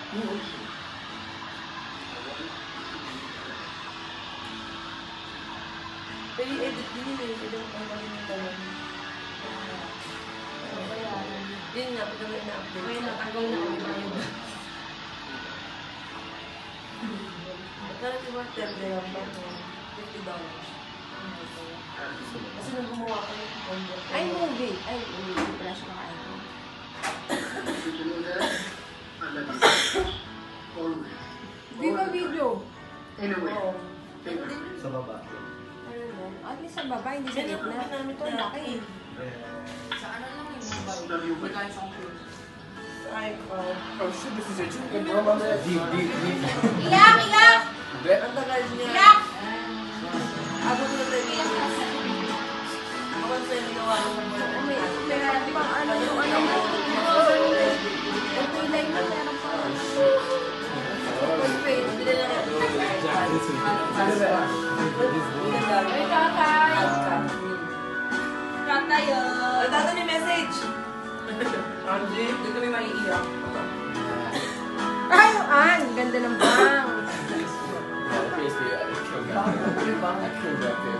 Pero i-edit din yun eh. Pwede mo pang gawin yung gawin. Yun nga, pwede mo ina-update. Ay, natanggal na ako ba yun? Parang diba, $10 ba? $50. Kasi nung gumawa ko yung content. Ay, movie. Ay, movie. Wala siya kakain ko. Di ba video? Oo. Sa baba. Ano ba? At least sa baba, hindi sa gitna. Ito laki. Sa ano lang yung mobile? Magkain sa computer. iPhone. Oh shit, this is a chicken, bro. Deep. Iyak! Iyak! Ang tagal niya. Iyak! Abot na tayo. Ako sa yung ginawa ko ng mga Meron pang ano yung ano mo. Ito yung line mo, meron pang Hindi na lang. Ay, tatay! Tatay, Ang tato ni message. Angie? Hindi kami maiiyak. Ay, ang ganda ng bang. I killed that bitch.